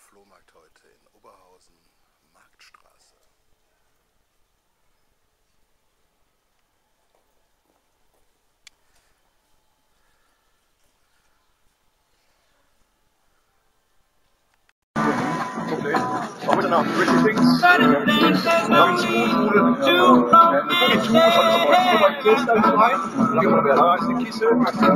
Flohmarkt heute in Oberhausen, Marktstraße. Over and out, pretty things. Young school, die Tour ist alles aber nur bei Kirsten rein. Da ist die Kiste.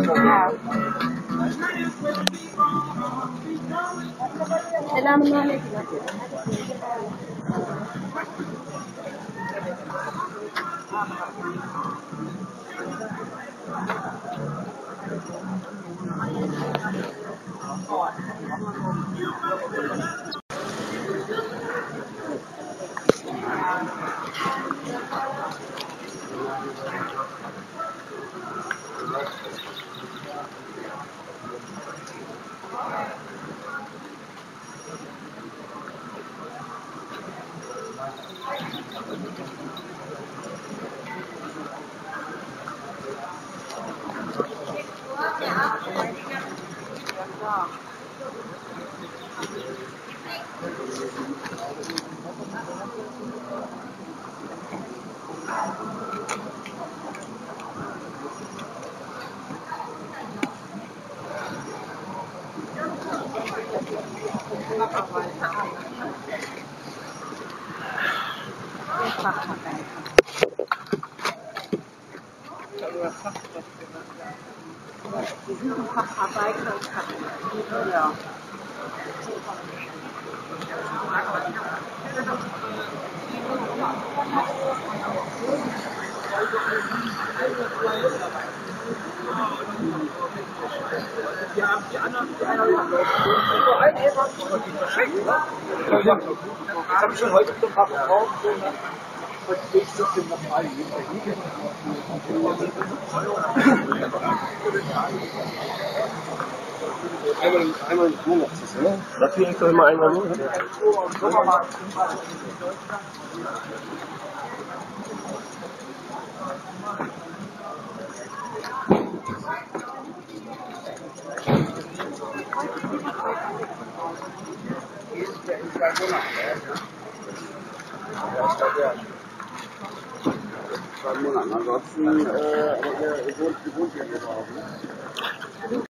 Die sind ein Facharbeiter und Kapitel. Ja. Die anderen verschenkt, oder? Das habe ich schon heute ein paar gekauft. Heute geht es trotzdem noch mal. Einmal im Monat, ne? Das hier ist doch immer einmal im Monat. Ja, ich glaube ja. 2 Monate. Ansonsten, aber wir wohnt hier in Oberhausen.